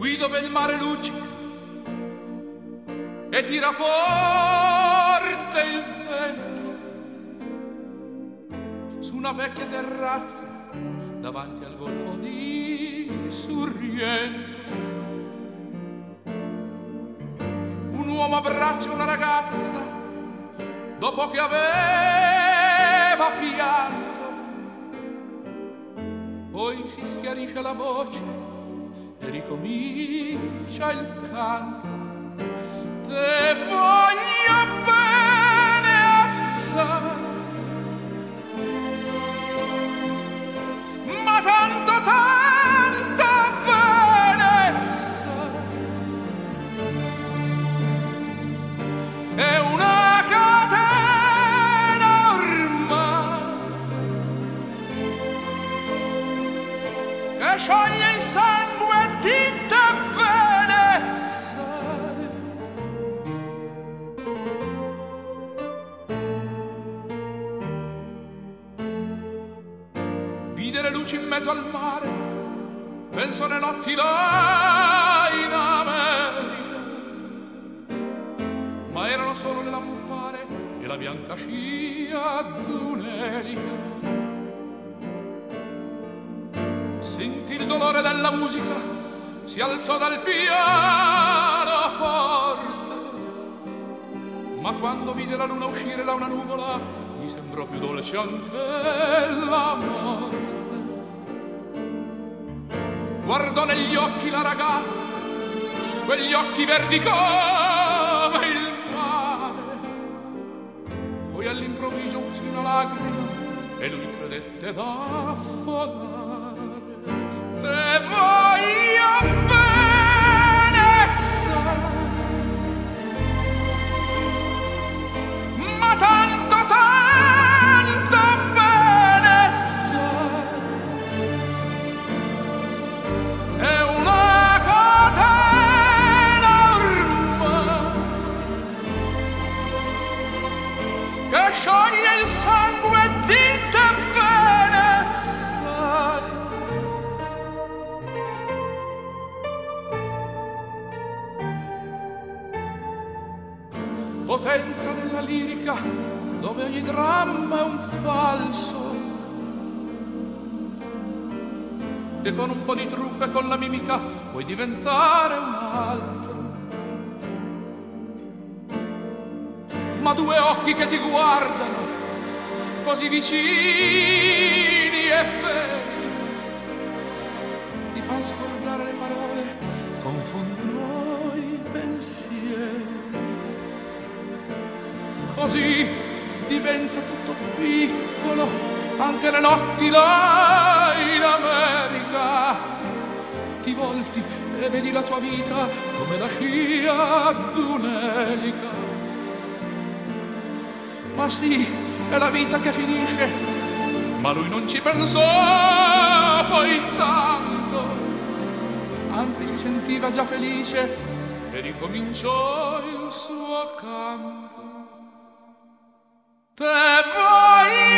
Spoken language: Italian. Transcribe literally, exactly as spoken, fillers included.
qui dove il mare luccica e tira forte il vento, su una vecchia terrazza davanti al golfo di Sorrento. Un uomo abbraccia una ragazza dopo che aveva pianto, poi si schiarisce la voce e ricomincia il canto. Te voglio bene assai, ma tanto tanto bene sai, è una catena ormai che scioglie il sangue di te bene sai. Vide le luci in mezzo al mare, penso alle notti là in America, ma erano solo le lampare e la bianca scia d'un'elica. Sentì il dolore della musica, si alzò dal pianoforte, ma quando vide la luna uscire da una nuvola gli sembrò più dolce anche la morte. Guardò negli occhi la ragazza, quegli occhi verdi come il mare, poi all'improvviso uscì una lacrima e lui credette d'affogare. Te voglio bene sai, ma tanto tanto bene sai, è una catena ormai che scioglie il sangue di te bene sai. Potenza della lirica dove ogni dramma è un falso, e con un po' di trucco e con la mimica puoi diventare un altro. Ma due occhi che ti guardano così vicini e veri ti fan scordare le parole, confondono i pensieri. Così diventa tutto piccolo, anche le notti là in America. Ti volti e vedi la tua vita come la scia d'un'elica. Ma sì, è la vita che finisce, ma lui non ci pensò poi tanto, anzi si sentiva già felice e ricominciò il suo canto. Te voglio